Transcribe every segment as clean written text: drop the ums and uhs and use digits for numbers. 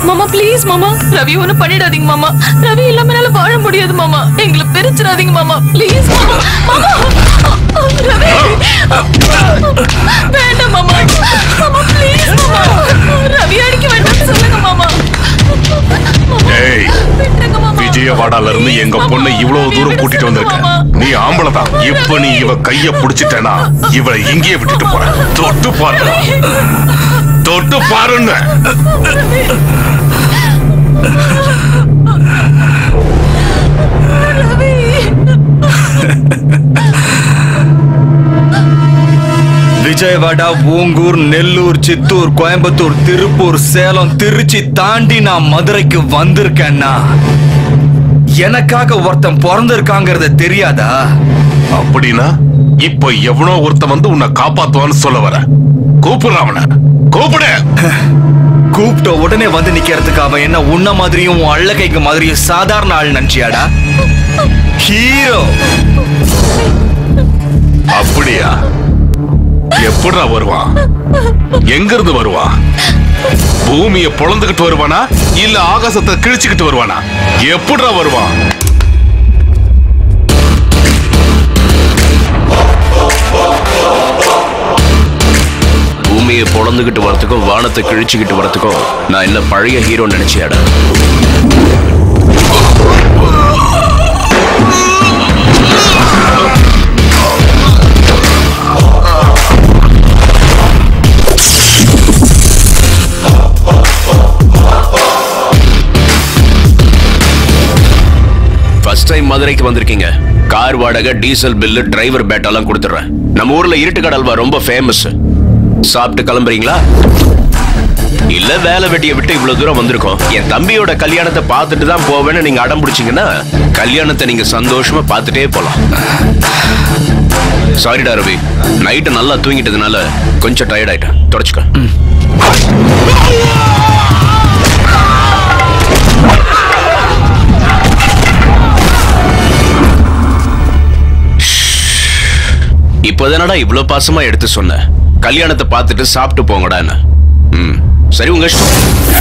மாமா ப்ளீஸ் மாமா, ரவி ஒண்ணு பண்ணிடாதீங்க மாமா. ரவி இல்லாம என்னால வாழ முடியாது மாமா. எங்களை பிரிச்சிடாதீங்க மாமா ப்ளீஸ் மாமா. மாமா ரவி வேண்டாம் மாமா. மாமா ப்ளீஸ் மாமா, ரவி அடிக்க வேண்டாம் சொல்லுங்க மாமா. விஜயவாடால இருந்து எங்க பொண்ணு இவ்வளவு தூரம் கூட்டிட்டு வந்திருக்க. நீ ஆம்பளதான். இப்ப நீ இவ கைய புடிச்சிட்டேனா இவளை இங்கேயே விட்டுட்டு போற. தொட்டு பாரு, தொட்டு பாருன்னு. விஜயவாடா, ஓங்கூர், நெல்லூர், சித்தூர், கோயம்புத்தூர், திருப்பூர், சேலம், திருச்சி தாண்டி நான் மதுரைக்கு வந்திருக்கேன்னா எனக்காக ஒருத்தன் பிறந்திருக்காங்கிறது தெரியாதா? அப்படின்னா இப்ப எவனோ ஒருத்தன் வந்து உன்னை காப்பாத்துவான்னு சொல்ல வர. கூப்பிடுற அவனை, கூப்பிடு. கூப்பிட்ட உடனே வந்து நிக்கிறதுக்கு அவன் என்ன உன்ன மாதிரியும் அள்ளகைக்கு மாதிரியும் சாதாரண ஆள் நினைச்சியாடா? ஹீரோ. அப்படியா? எப்படா வருவான்? எங்க இருந்து வருவான்? பூமியை பொளந்துகிட்டு வருவானா இல்ல ஆகாசத்தை கிழிச்சுக்கிட்டு வருவானா? எப்படா வருவான்? பூமியை பொளந்துகிட்டு வரதுக்கும் வானத்தை கிழிச்சுக்கிட்டு வரதுக்கும் நான் என்ன பழைய ஹீரோ நினைச்சியாடா? ஃபர்ஸ்ட் டைம் மதுரைக்கு வந்திருக்கீங்க. கார் வாடகை, டீசல் பில்லு, டிரைவர் பேட்டெல்லாம் கொடுத்துறேன். நம்ம ஊர்ல இருட்டுக்கடை அல்வா ரொம்ப ஃபேமஸ். சாப்பிட்டு கிளம்புறீங்களா? இல்ல வேலை வெட்டியை விட்டு இவ்வளவு தூரம் வந்திருக்கோம், என் தம்பியோட கல்யாணத்தை பார்த்துட்டு தான் போவேன்னு நீங்க அடம் பிடிச்சீங்கன்னா கல்யாணத்தை நீங்க சந்தோஷமா பார்த்துட்டே போலாம். சாரிடா ரவி, நைட்டு நல்லா தூங்கிட்டதுனால கொஞ்சம் டயர்ட் ஆயிட்டேன். தொடச்சுக்க. இப்போதானடா இவ்வளவு பாசமா எடுத்து சொன்ன, கல்யாணத்தை பார்த்துட்டு சாப்பிட்டு போங்கடான்னு. சரி உங்க இஷ்டம்.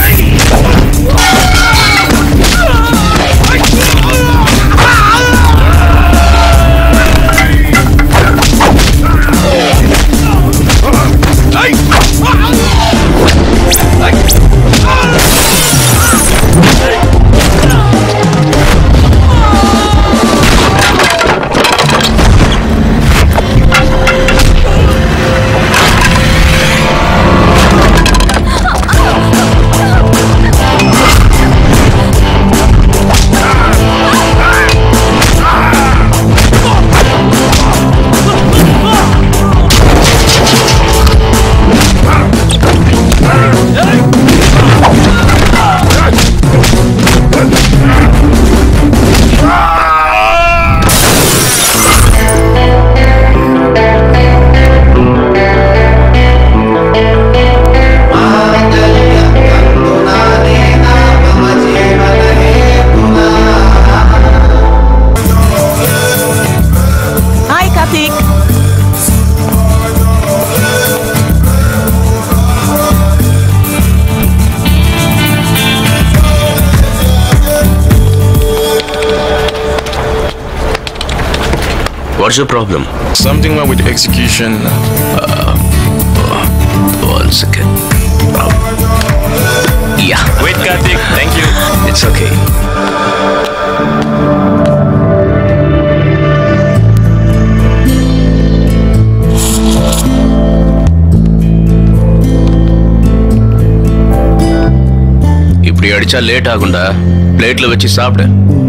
What's your problem? Something wrong with the execution. One second. Yeah. Wait, Karthik. Thank you. It's okay. இப்படி அடிச்சா லேட் ஆகும்டா. பிளேட்ல வச்சு சாப்பிடு.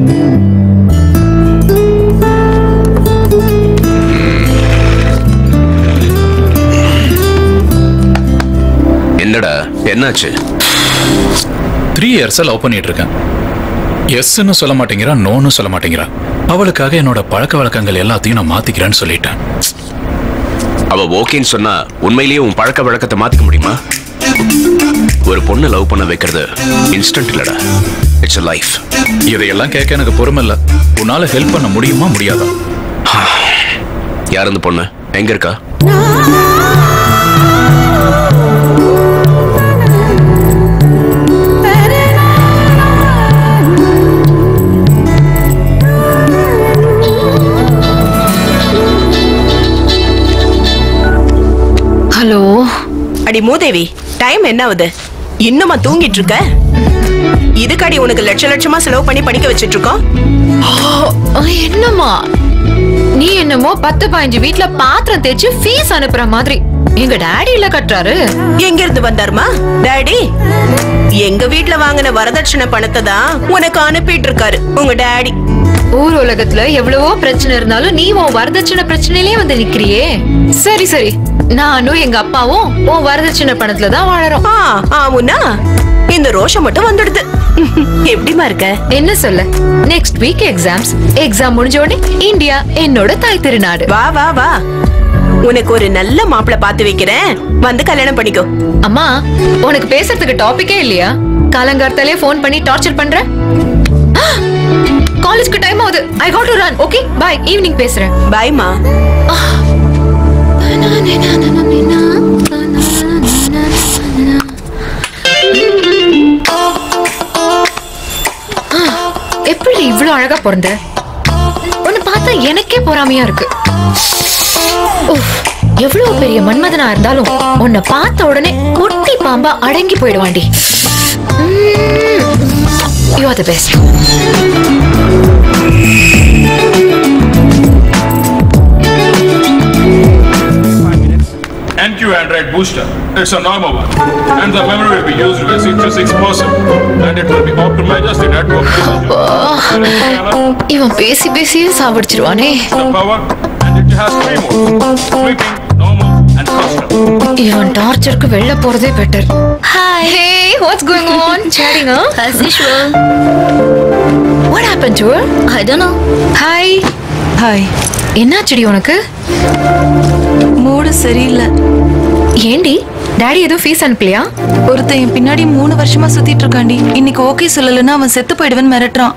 என்னடா என்னாச்சு? 3 years லவ் பண்ணிட்டு இருக்கேன். எஸ்ன்னு சொல்ல மாட்டேங்கிறா, நோன்னு சொல்ல மாட்டேங்கிறா. அவளுக்காக என்னோட பழக்க வழக்கங்கள் எல்லாத்தையும் நான் மாத்திக்கிறேன்னு சொல்லிட்டேன். அவ ஓகேன்னு சொன்னா உண்மையிலேயே உன் பழக்க வழக்கத்தை மாத்திக்க முடியுமா? ஒரு பொண்ணை லவ் பண்ண வைக்கிறது இன்ஸ்டன்ட் இல்லடா, இட்ஸ் a life. இதையெல்லாம் கேட்க எனக்கு பொறுமை இல்லை. உன்னால ஹெல்ப் பண்ண முடியுமா முடியாதா? யார் அந்த பொண்ணு? எங்க இருக்கா? அடி மூதேவி, டைம் என்ன ஆகுது? இன்னுமா தூங்கிட்டு இருக்க? இதுக்காடி உனக்கு லட்சமா செலவு பண்ணி படிக்க வச்சிட்டு இருக்கோம். என்னம்மா நீ என்னமோ 10-15 வீட்ல பாத்திரம் தேய்ச்சு ஃபீஸ் அனுப்புற மாதிரி எங்க டாடி இல்ல கட்டுறாரு. எங்க இருந்து வந்தாருமா டாடி? எங்க வீட்ல வாங்கின வரதட்சணை பணத்தை தான் உனக்கு அனுப்பிட்டு இருக்காரு உங்க டாடி. ஊர் உலகத்துல எவ்வளவோ பிரச்சனை இருந்தாலும் நீ உன் வரதட்சணை பிரச்சனையிலே வந்து நிக்கிறியே. சரி சரி, நானும் எங்க அப்பாவும் உன் வரதட்சணை பணத்துல தான் வாழறோம். ஆமுன்னா இந்த ரோஷம் மட்டும் வந்துடுது. எப்படிமா இருக்க? என்ன சொல்ல, நெக்ஸ்ட் வீக் எக்ஸாம் முடிஞ்ச உடனே இந்தியா என்னோட தாய் திருநாடு. வா வா வா, உனக்கு ஒரு நல்ல மாப்பிளை பார்த்து வைக்கிறேன், வந்து கல்யாணம் பண்ணிக்கோ. அம்மா, உனக்கு பேசுறதுக்கு டாபிக்கே இல்லையா? காலங்கார்த்தாலே போன் பண்ணி டார்ச்சர் பண்ற. காலேஜ்க்கு டைம் ஆகுது. I got to run. Okay bye, evening பேசுறேன். பைமா. எப்படி இவ்வளவு அழகா பிறந்த? உன்னை பார்த்தா எனக்கே பொறாமையா இருக்கு. எவ்வளவு பெரிய மன்மதனா இருந்தாலும் உன்னை பார்த்த உடனே குட்டி பாம்பா அடங்கி போயிடுவாண்டி. You are the best. NQ Android booster. It's a normal one, and the memory will be used by 66%, and it will be optimized as the network. இவன் பேசி பேசியே சாவடிச்சிருவானே. The power, and it has 3 modes: sleeping, normal, and custom. இவன் டார்ச்சருக்கு வெளில போறதே better. Hi. Hey, what's going on? Chatting, huh? As usual. What happened to her? I don't know. Hi. Hi. என்னாச்சுடி உனக்கு? Mood சரியில்லை. ஏண்டி டாடி ஏதோ fees அனுப்பலையா? ஒருத்தன் என் பின்னாடி 3 வருஷமா சுத்திட்டு இருக்காண்டி. இன்னைக்கு ஓகே சொல்லலன்னா அவன் செத்து போயிடுவேன்னு மிரட்டுறான்.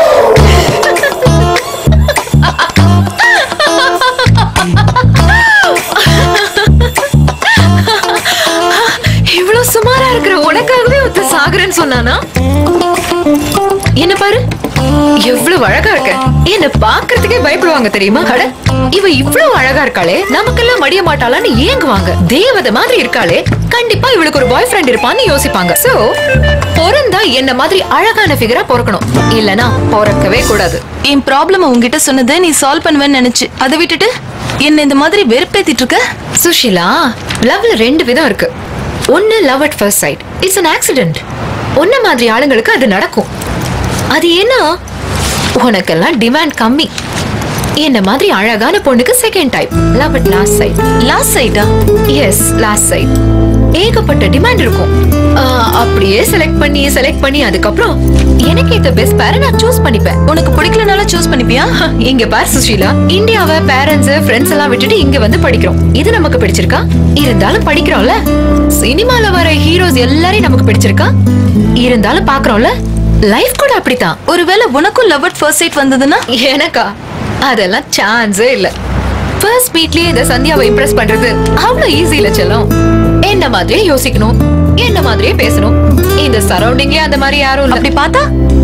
இவ்வளவு சுமாரா இருக்கிற உனக்காகவே ஒருத்த சாகுறேன்னு சொன்னானா? என்ன பாரு, எவ்வளவு அழகா இருக்க. என்ன பாக்குறதுக்கே பயப்படுவாங்க தெரியுமா? அட, இவ இவ்வளவு அழகா இருக்காளே, நமக்கெல்லாம் மடிய மாட்டாளான்னு ஏங்குவாங்க. தேவதை மாதிரி இருக்காளே, கண்டிப்பா இவளுக்கு ஒரு பாய் ஃப்ரெண்ட் இருப்பான்னு யோசிப்பாங்க. சோ பொறந்தா என்ன மாதிரி அழகான ஃபிகரா பொறக்கணும், இல்லனா பொறக்கவே கூடாது. என் ப்ராப்ளம் உங்ககிட்ட சொன்னதை நீ சால்வ் பண்ணுவேன்னு நினைச்சு அதை விட்டுட்டு என்ன இந்த மாதிரி வெறுப்பேத்திட்டு இருக்க. சுஷிலா, லவ்ல 2 விதம் இருக்கு. ஒன்னு love at first sight, it's an accident. ஒன்ன மாதிரி ஆளுங்களுக்கு அது நடக்கும். அது ஏன்னா உனக்கெல்லாம் டிமாண்ட் கம்மி. என்ன மாதிரி அழகான பொண்ணுக்கு second type, love at last sight. Last சைட்டா? Yes, last sight. ஏகப்பட்ட டிமாண்ட் இருக்கும். அப்படியே செலக்ட் பண்ணி அதுக்கப்புறம் எனக்கு ஏத்த பெஸ்ட் பேரை நான் சூஸ் பண்ணிப்பேன். உனக்கு பிடிக்கலனால சூஸ் பண்ணிப்பியா? இங்க பார் சுஷீலா, இந்தியாவை பேரண்ட்ஸ் ஃப்ரெண்ட்ஸ் எல்லாம் விட்டுட்டு இங்க வந்து படிக்கிறோம். இது நமக்கு பிடிச்சிருக்கா? இருந்தாலும் படிக்கிறோம்ல. சினிமால வர ஹீரோஸ் எல்லாரையும் நமக்கு பிடிச்சிருக்கா? இருந்தாலும் பாக்குறோம்ல. லைஃப் கூட அப்படித்தான். ஒருவேளை உனக்கும் லவ் அட் ஃபர்ஸ்ட் சைட் வந்ததுன்னா? எனக்கா? அதெல்லாம் சான்ஸே இல்ல. ஃபர்ஸ்ட் மீட்லயே இந்த சந்தியாவை இம்ப்ரெஸ் பண்றது அவ்வளவு ஈஸி இல்ல செல்லம். என்ன மாதிரியே யோசிக்கணும், என்ன மாதிரியே பேசணும். இந்த சரௌண்டிங்லயே அந்த மாதிரி யாரும் இல்ல. அப்படி பார்த்தா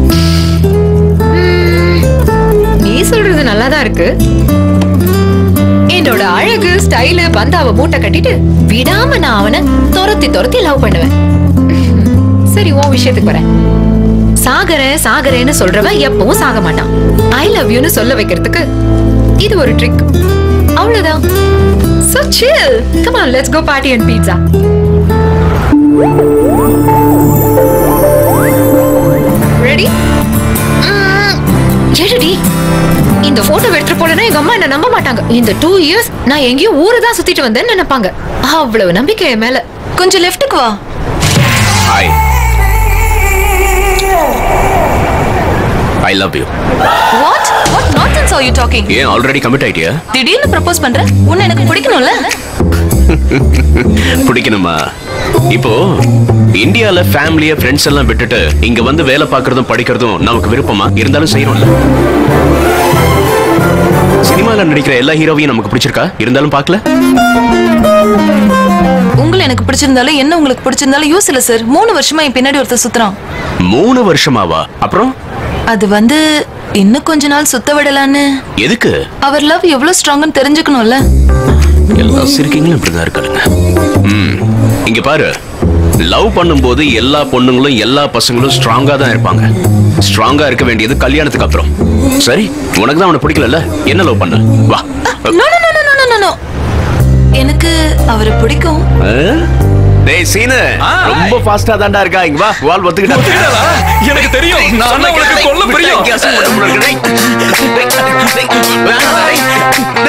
நீ சொல்றது நல்லாதான் இருக்கு. என்னோட அழகு ஸ்டைலு பந்தாவை மூட்டை கட்டிட்டு விடாம நான் அவனை துரத்தி லவ் பண்ணுவேன். சரி, உன் விஷயத்துக்கு வரேன். சாகரேன்னு சொல்றவன் எப்பவும் சாக மாட்டான். ஐ லவ் யூன்னு சொல்ல வைக்கிறதுக்கு இது ஒரு ட்ரிக். அவ்வளவுதான். So chill. Come on, let's go party and pizza. Ready? எடுடி. இந்த போட்டோ எடுத்து போலனா எங்க அம்மா என்ன நம்ப மாட்டாங்க. இந்த 2 years நான் எங்கேயும் ஊரை தான் சுத்திட்டு வந்தேன்னு நினைப்பாங்க. அவ்வளவு நம்பிக்கை என் மேல. கொஞ்சம் லெஃப்ட்டுக்கு வா. Hi. I love you. What nonsense are you talking? ஏன் ஆல்ரெடி கமிட் ஆயிட்டியா? திடீர்னு ப்ரப்போஸ் பண்ற? உன்னை எனக்கு பிடிக்கணும்ல? பிடிக்கணுமா? இப்போ இந்தியால ஃபேமிலிய ஃப்ரெண்ட்ஸ் எல்லாம் விட்டுட்டு இங்க வந்து வேலை பார்க்கறதும் படிக்கிறதும் நமக்கு விருப்பமா? இருந்தாலும் செய்யறோம்ல. சினிமால நடிக்கிற எல்லா ஹீரோவையும் நமக்கு பிடிச்சிருக்கா? இருந்தாலும் பார்க்கல. உங்களை எனக்கு பிடிச்சிருந்தாலும் என்ன உங்களுக்கு பிடிச்சிருந்தாலும் யூஸ் இல்ல சார். 3 வருஷமா என் பின்னாடி ஒருத்தர் சுத்துறான். 3 வருஷமாவா? அப்புறம் அது வந்து இன்னும் கொஞ்ச நாள் சுத்த விடலான்னு. எதுக்கு? அவர் லவ் எவ்வளவு ஸ்ட்ராங்னு தெரிஞ்சுக்கணும்ல. எல்லா சிரிக்கீங்களும் இப்படிதான் இருக்காளுங்க. இங்க பாரு, லவ் பண்ணும்போது எல்லா பொண்ணுங்களும் எல்லா பசங்களும் ஸ்ட்ராங்கா தான் இருப்பாங்க. ஸ்ட்ராங்கா இருக்க வேண்டியது கல்யாணத்துக்கு அப்புறம். சரி, உனக்கு தான் அவனை பிடிக்கல, என்ன லவ் பண்ண? வா. எனக்கு அவரை பிடிக்கும். டேய் சீனு, ரொம்ப ஃபாஸ்டா தான்டா இருக்கா. இங்க வா, வால் ஒத்துக்கிட்டா. எனக்கு தெரியும், நான் உனக்கு கொல்ல பிரியம்.